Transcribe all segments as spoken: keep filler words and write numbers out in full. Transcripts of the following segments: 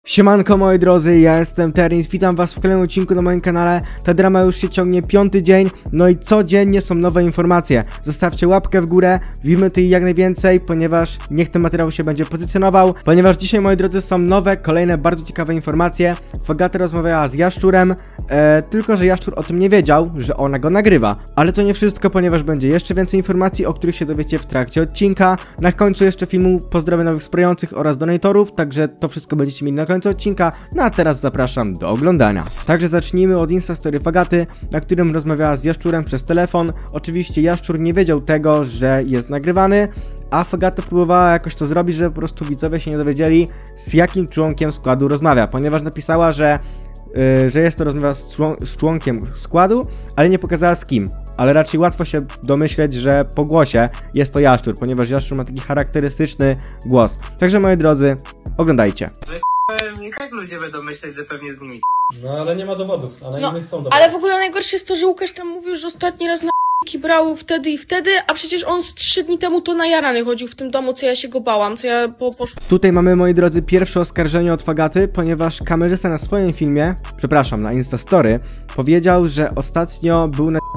Siemanko moi drodzy, ja jestem Terins, witam was w kolejnym odcinku na moim kanale. Ta drama już się ciągnie piąty dzień, no i codziennie są nowe informacje. Zostawcie łapkę w górę, wbijmy tutaj jak najwięcej, ponieważ niech ten materiał się będzie pozycjonował. Ponieważ dzisiaj moi drodzy są nowe, kolejne bardzo ciekawe informacje. Fagata rozmawiała z Jaszczurem, e, tylko że Jaszczur o tym nie wiedział, że ona go nagrywa. Ale to nie wszystko, ponieważ będzie jeszcze więcej informacji, o których się dowiecie w trakcie odcinka. Na końcu jeszcze filmu pozdrowię nowych wspierających oraz donatorów, także to wszystko będziecie mieli na końcu odcinka, no a teraz zapraszam do oglądania. Także zacznijmy od Instastory Fagaty, na którym rozmawiała z Jaszczurem przez telefon. Oczywiście Jaszczur nie wiedział tego, że jest nagrywany, a Fagata próbowała jakoś to zrobić, żeby po prostu widzowie się nie dowiedzieli, z jakim członkiem składu rozmawia, ponieważ napisała, że, yy, że jest to rozmowa z, człon z członkiem składu, ale nie pokazała z kim. Ale raczej łatwo się domyśleć, że po głosie jest to Jaszczur, ponieważ Jaszczur ma taki charakterystyczny głos. Także moi drodzy, oglądajcie. I tak ludzie będą myśleć, że pewnie zmienić. No ale nie ma dowodów, a na No, innych są dowody. ale w ogóle najgorsze jest to, że Łukasz tam mówił, że ostatni raz na brał wtedy i wtedy, a przecież on z trzy dni temu to najarany chodził w tym domu, co ja się go bałam, co ja po... po... Tutaj mamy, moi drodzy, pierwsze oskarżenie od Fagaty, ponieważ kamerzysta na swoim filmie, przepraszam, na Instastory, powiedział, że ostatnio był na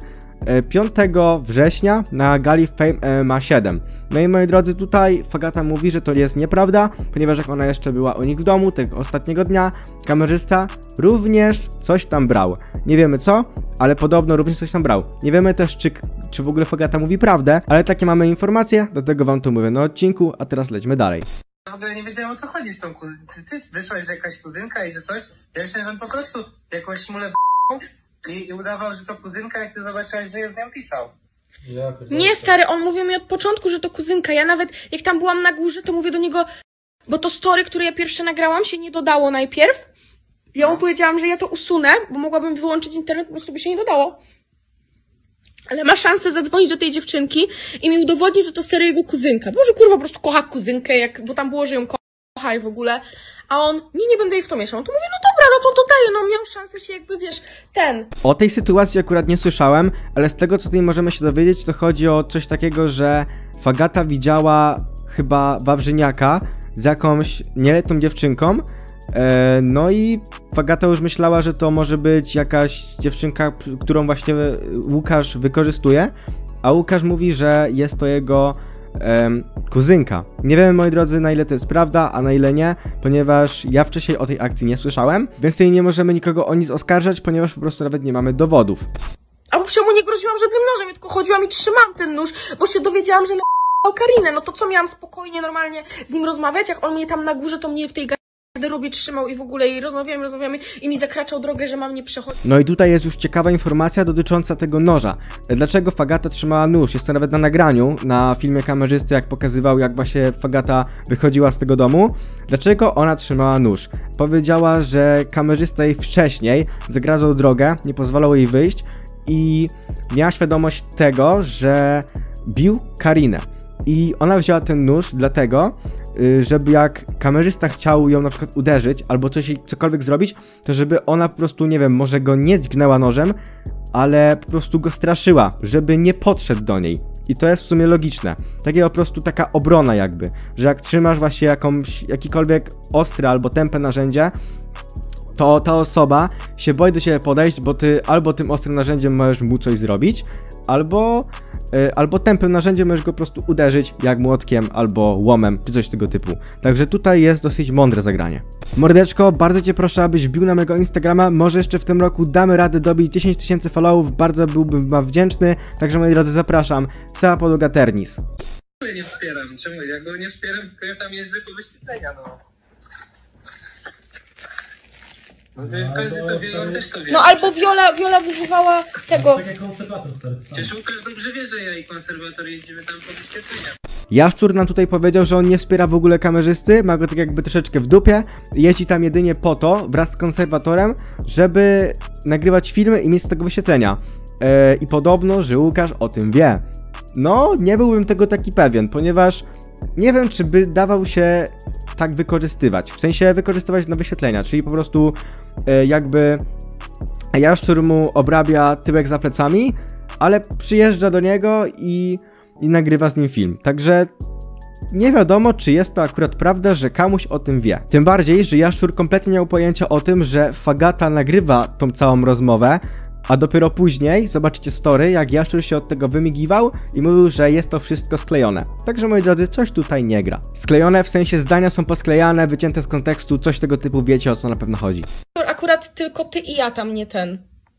piątego września na gali Fame M M A siedem. No i moi drodzy, tutaj Fagata mówi, że to jest nieprawda, ponieważ jak ona jeszcze była u nich w domu tego ostatniego dnia, kamerzysta również coś tam brał. Nie wiemy co, ale podobno również coś tam brał. Nie wiemy też, czy, czy w ogóle Fagata mówi prawdę, ale takie mamy informacje, dlatego wam to mówię na odcinku, a teraz lećmy dalej. W ogóle nie wiedziałem, o co chodzi z tą kuzynką. Ty, ty wyszłaś, że jakaś kuzynka i że coś? Ja myślałem, że on po prostu jakąś szmulę i, i udawał, że to kuzynka, jak ty zobaczyłaś, że jest z nią pisał. Ja Nie, stary, on mówił mi od początku, że to kuzynka. Ja nawet, jak tam byłam na górze, to mówię do niego, bo to story, które ja pierwsze nagrałam, się nie dodało najpierw. Ja mu powiedziałam, że ja to usunę, bo mogłabym wyłączyć internet, po prostu by się nie dodało. Ale ma szansę zadzwonić do tej dziewczynki i mi udowodnić, że to serio jego kuzynka. Może kurwa po prostu kocha kuzynkę, jak, bo tam było, że ją kocha i w ogóle. A on, nie, nie będę jej w to mieszał. On to mówi, no dobra, no to dodaję, no miał szansę się jakby, wiesz, ten. O tej sytuacji akurat nie słyszałem, ale z tego, co tutaj możemy się dowiedzieć, to chodzi o coś takiego, że Fagata widziała chyba Wawrzyniaka z jakąś nieletnią dziewczynką, e, no i Fagata już myślała, że to może być jakaś dziewczynka, którą właśnie Łukasz wykorzystuje, a Łukasz mówi, że jest to jego Um, kuzynka. Nie wiemy, moi drodzy, na ile to jest prawda, a na ile nie, ponieważ ja wcześniej o tej akcji nie słyszałem, więc tutaj nie możemy nikogo o nic oskarżać, ponieważ po prostu nawet nie mamy dowodów. A bo mu nie groziłam żadnym nożem, ja tylko chodziłam i trzymałam ten nóż, bo się dowiedziałam, że na Karinę, no to co, miałam spokojnie, normalnie z nim rozmawiać, jak on mnie tam na górze, to mnie w tej garderobie trzymał i w ogóle i rozmawiamy, rozmawiamy i mi zakraczał drogę, że mam nie przechodzić. No i tutaj jest już ciekawa informacja dotycząca tego noża. Dlaczego Fagata trzymała nóż? Jest to nawet na nagraniu, na filmie kamerzysty, jak pokazywał, jak właśnie Fagata wychodziła z tego domu. Dlaczego ona trzymała nóż? Powiedziała, że kamerzysta jej wcześniej zagradzał drogę, nie pozwalał jej wyjść i miała świadomość tego, że bił Karinę. I ona wzięła ten nóż dlatego, żeby jak kamerzysta chciał ją na przykład uderzyć albo coś, cokolwiek zrobić, to żeby ona po prostu, nie wiem, może go nie dźgnęła nożem, ale po prostu go straszyła, żeby nie podszedł do niej. I to jest w sumie logiczne. Takie po prostu taka obrona jakby, że jak trzymasz właśnie jakąś, jakikolwiek ostre albo tępe narzędzie, to ta osoba się boi do ciebie podejść, bo ty albo tym ostrym narzędziem możesz mu coś zrobić, albo, yy, albo tępym narzędziem możesz go po prostu uderzyć, jak młotkiem, albo łomem, czy coś tego typu. Także tutaj jest dosyć mądre zagranie. Mordeczko, bardzo cię proszę, abyś wbił na mojego Instagrama, może jeszcze w tym roku damy radę dobić dziesięć tysięcy followów, bardzo byłbym wam wdzięczny, także moi drodzy, zapraszam, cała podłoga Ternis. Ja nie wspieram, czemu? Ja go nie wspieram, tylko ja tam jeżdżę po wyświetlenia, no. No, No, każdy to to wie, on stary- też to wie. No albo Viola, Viola wyzywała tego. Tak jak konserwator stary, to samo. Przecież Łukasz dobrze wie, że ja i konserwator jeździmy tam po wyświetlenia. Jaszczur nam tutaj powiedział, że on nie wspiera w ogóle kamerzysty, ma go tak jakby troszeczkę w dupie, jeździ tam jedynie po to, wraz z konserwatorem, żeby nagrywać filmy i mieć z tego wyświetlenia. Yy, I podobno, że Łukasz o tym wie. No, nie byłbym tego taki pewien, ponieważ nie wiem, czy by dawał się tak wykorzystywać, w sensie wykorzystywać na wyświetlenia, czyli po prostu yy, jakby Jaszczur mu obrabia tyłek za plecami, ale przyjeżdża do niego i, i nagrywa z nim film. Także nie wiadomo, czy jest to akurat prawda, że Kamuś o tym wie. Tym bardziej, że Jaszczur kompletnie nie miał pojęcia o tym, że Fagata nagrywa tą całą rozmowę, a dopiero później zobaczycie story, jak Jaszczur się od tego wymigiwał i mówił, że jest to wszystko sklejone. Także moi drodzy, coś tutaj nie gra. Sklejone w sensie zdania są posklejane, wycięte z kontekstu, coś tego typu, wiecie, o co na pewno chodzi. Akurat tylko ty i ja tam, nie ten.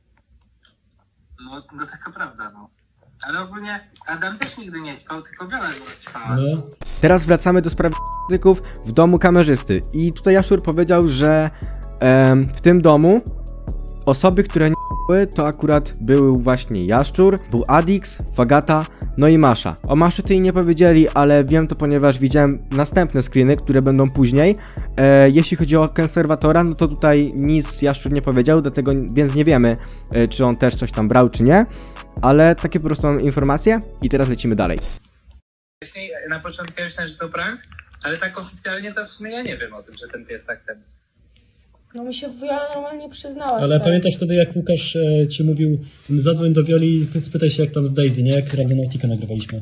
No, no taka prawda, no. Ale ogólnie Adam też nigdy nie ćpał, tylko Viola go ćpała. No. Teraz wracamy do sprawy języków w domu kamerzysty. I tutaj Jaszczur powiedział, że em, w tym domu osoby, które nie były, to akurat były właśnie Jaszczur, był Adix, Fagata, no i Masza. O Maszy to jej nie powiedzieli, ale wiem to, ponieważ widziałem następne screeny, które będą później. E, jeśli chodzi o konserwatora, no to tutaj nic Jaszczur nie powiedział, dlatego więc nie wiemy, e, czy on też coś tam brał, czy nie. Ale takie po prostu mam informacje i teraz lecimy dalej. Wcześniej na początku ja myślałem, że to prank, ale tak oficjalnie to w sumie ja nie wiem o tym, że ten pies tak ten... No mi się Wiola normalnie przyznała. Ale pamiętasz wtedy, jak Łukasz e, ci mówił, zadzwoń do Wioli i spytaj się, jak tam z Daisy, nie? Jak Randonautica nagrywaliśmy.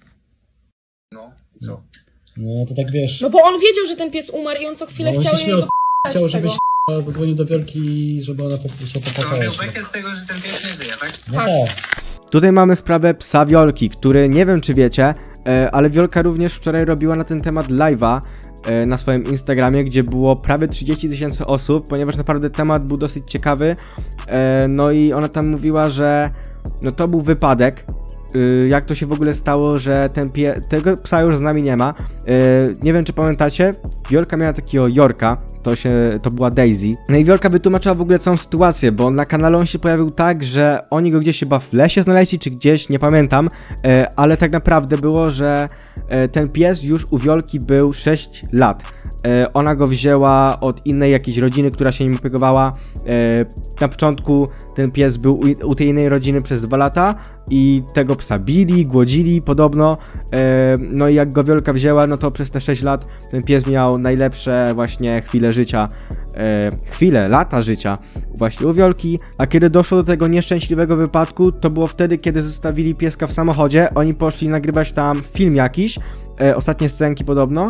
No, i co? No to tak wiesz. No bo on wiedział, że ten pies umarł i on co chwilę No, on chciał się śmiał, jego chciał, z tego. żebyś k***a, zadzwonił do Wiolki, żeby ona po prostu się To popłakała. miał jeszcze. bekę z tego, że ten pies nie żyje, tak? No Tak. tak. Tutaj mamy sprawę psa Wiolki, który nie wiem, czy wiecie, e, ale Wiolka również wczoraj robiła na ten temat live'a e, na swoim Instagramie, gdzie było prawie trzydzieści tysięcy osób, ponieważ naprawdę temat był dosyć ciekawy. E, no i ona tam mówiła, że no to był wypadek. E, jak to się w ogóle stało, że ten pie... tego psa już z nami nie ma. E, nie wiem, czy pamiętacie, Wiolka miała takiego Yorka, to się, to była Daisy. No i Wiolka wytłumaczyła w ogóle całą sytuację, bo na kanale on się pojawił tak, że oni go gdzieś chyba w lesie znaleźli, czy gdzieś, nie pamiętam, e, ale tak naprawdę było, że e, ten pies już u Wiolki był sześć lat. E, ona go wzięła od innej jakiejś rodziny, która się nim opiekowała. E, na początku ten pies był u, u tej innej rodziny przez dwa lata i tego psa bili, głodzili podobno. E, no i jak go Wiolka wzięła, no to przez te sześć lat ten pies miał najlepsze właśnie chwile życia, e, chwile, lata życia właśnie u Wiolki, a kiedy doszło do tego nieszczęśliwego wypadku, to było wtedy, kiedy zostawili pieska w samochodzie, oni poszli nagrywać tam film jakiś, e, ostatnie scenki podobno,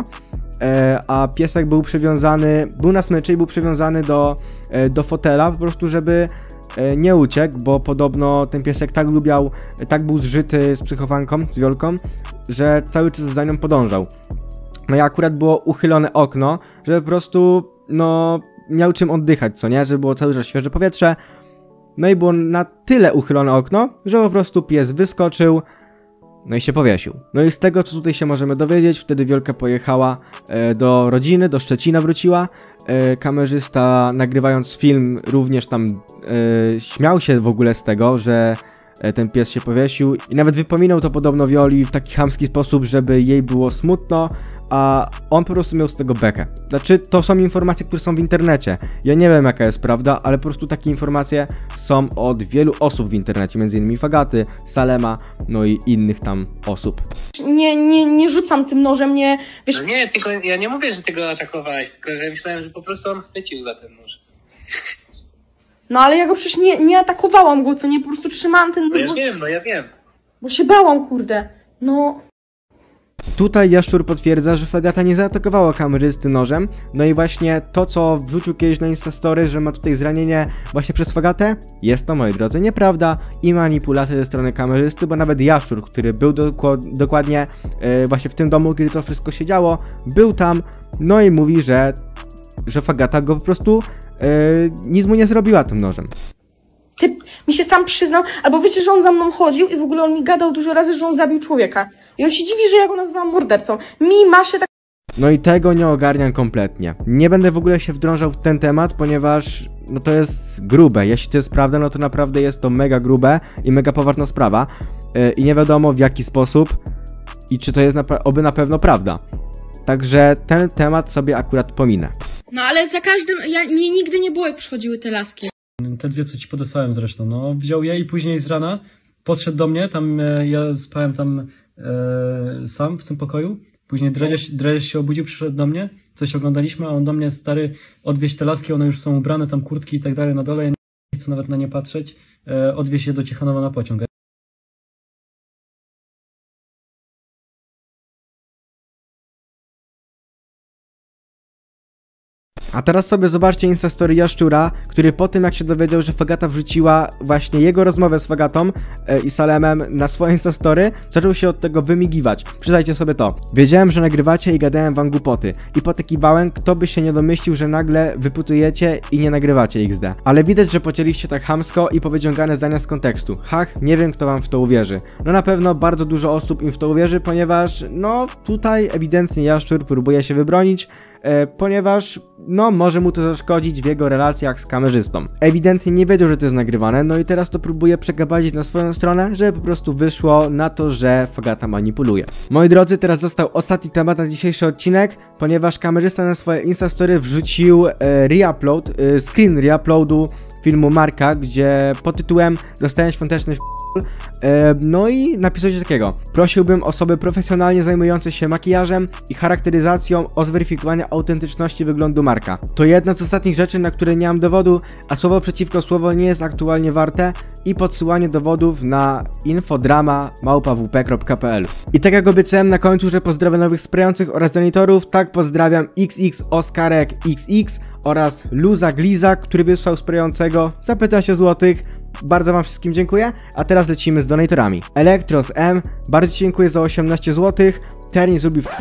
e, a piesek był przywiązany, był na smyczy i był przywiązany do, e, do fotela, po prostu żeby e, nie uciekł, bo podobno ten piesek tak lubiał, tak był zżyty z psychofanką, z Wiolką, że cały czas za nią podążał. No i akurat było uchylone okno, żeby po prostu, no, miał czym oddychać, co nie? Żeby było cały czas świeże powietrze. No i było na tyle uchylone okno, że po prostu pies wyskoczył, no i się powiesił. No i z tego, co tutaj się możemy dowiedzieć, wtedy Wiolka pojechała e, do rodziny, do Szczecina wróciła. E, kamerzysta, nagrywając film, również tam e, śmiał się w ogóle z tego, że ten pies się powiesił i nawet wypominał to podobno Wioli w taki chamski sposób, żeby jej było smutno, a on po prostu miał z tego bekę. Znaczy, to są informacje, które są w internecie. Ja nie wiem, jaka jest prawda, ale po prostu takie informacje są od wielu osób w internecie, między innymi Fagaty, Salema, no i innych tam osób. Nie, nie, nie rzucam tym nożem, nie... Wiesz, No nie, tylko ja nie mówię, że ty go atakowałeś, tylko że myślałem, że po prostu on chwycił za ten nóż. no ale ja go przecież nie, nie atakowałam go, co nie, po prostu trzymałam ten No nóż, ja bo, wiem, no ja wiem. bo się bałam, kurde. No... Tutaj Jaszczur potwierdza, że Fagata nie zaatakowała kamerzysty nożem, no i właśnie to, co wrzucił kiedyś na Instastory, że ma tutaj zranienie właśnie przez Fagatę, jest to, moi drodzy, nieprawda i manipulacja ze strony kamerzysty, bo nawet Jaszczur, który był doku- dokładnie yy, właśnie w tym domu, kiedy to wszystko się działo, był tam, no i mówi, że, że Fagata go po prostu yy, nic mu nie zrobiła tym nożem. Typ mi się sam przyznał, albo wiecie, że on za mną chodził i w ogóle on mi gadał dużo razy, że on zabił człowieka. I on się dziwi, że ja go nazywałam mordercą. Mi, Maszę, tak... No i tego nie ogarniam kompletnie. Nie będę w ogóle się wdrążał w ten temat, ponieważ no to jest grube. Jeśli to jest prawda, no to naprawdę jest to mega grube i mega poważna sprawa. Yy, I nie wiadomo w jaki sposób i czy to jest na, oby na pewno prawda. Także ten temat sobie akurat pominę. No ale za każdym, ja, mnie nigdy nie było, jak przychodziły te laski. Te dwie, co ci podesłałem zresztą, no. Wziął je i później z rana podszedł do mnie, tam e, ja spałem tam e, sam w tym pokoju. Później Dredziarz, Dredziarz się obudził, przyszedł do mnie, coś oglądaliśmy, a on do mnie, stary, odwieź te laski, one już są ubrane, tam kurtki i tak dalej na dole, ja nie chcę nawet na nie patrzeć, e, odwieź je do Ciechanowa na pociąg. A teraz sobie zobaczcie Instastory Jaszczura, który po tym jak się dowiedział, że Fagata wrzuciła właśnie jego rozmowę z Fagatą e, i Salemem na swoje Instastory, zaczął się od tego wymigiwać. Przyznajcie sobie to. Wiedziałem, że nagrywacie i gadałem wam głupoty. I potakiwałem, kto by się nie domyślił, że nagle wyputujecie i nie nagrywacie iks de. Ale widać, że pocięliście tak chamsko i powyciągane zdania z kontekstu. Hach, nie wiem kto wam w to uwierzy. No na pewno bardzo dużo osób im w to uwierzy, ponieważ no tutaj ewidentnie Jaszczur próbuje się wybronić, e, ponieważ no może mu to zaszkodzić w jego relacjach z kamerzystą. Ewidentnie nie wiedział, że to jest nagrywane, no i teraz to próbuje przegabadzić na swoją stronę, żeby po prostu wyszło na to, że Fagata manipuluje. Moi drodzy, teraz został ostatni temat na dzisiejszy odcinek, ponieważ kamerzysta na swoje Instastory wrzucił e, reupload, e, screen reuploadu filmu Marka, gdzie pod tytułem Dostałem świąteczny f***. E, no i napisał coś takiego. Prosiłbym osoby profesjonalnie zajmujące się makijażem i charakteryzacją o zweryfikowanie autentyczności wyglądu Marka. To jedna z ostatnich rzeczy, na które nie mam dowodu, a słowo przeciwko słowo nie jest aktualnie warte i podsyłanie dowodów na infodrama małpa w p kropka p l. I tak jak obiecałem na końcu, że pozdrawiam nowych sprayających oraz donitorów, tak pozdrawiam X X Oskarek X X oraz Luza Gliza, który wysłał sprayającego za piętnaście złotych. Bardzo wam wszystkim dziękuję, a teraz lecimy z donatorami. Elektros M, bardzo dziękuję za osiemnaście złotych. Terni zrobił w...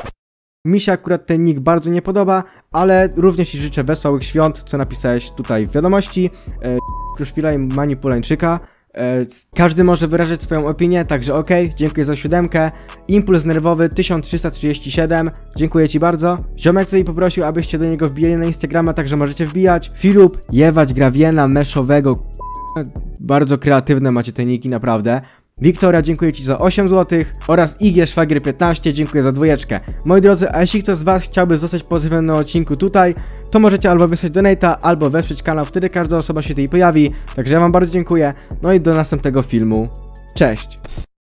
Mi się akurat ten nick bardzo nie podoba, ale również ci życzę wesołych świąt, co napisałeś tutaj w wiadomości. E, Kruszwila i Manipulańczyka. E, każdy może wyrażać swoją opinię, także okej, okay, dziękuję za siódemkę. Impuls nerwowy tysiąc trzysta trzydzieści siedem, dziękuję ci bardzo. Ziomek tutaj poprosił, abyście do niego wbijali na Instagrama, także możecie wbijać. Filup, Jewać Grawiena Meszowego. Bardzo kreatywne macie te niki, naprawdę. Wiktoria, dziękuję ci za osiem złotych oraz I G Szwagier piętnaście, dziękuję za dwójeczkę. Moi drodzy, a jeśli ktoś z was chciałby zostać pozyskany na odcinku tutaj, to możecie albo wysłać donata, albo wesprzeć kanał, wtedy każda osoba się tutaj pojawi. Także ja wam bardzo dziękuję, no i do następnego filmu. Cześć!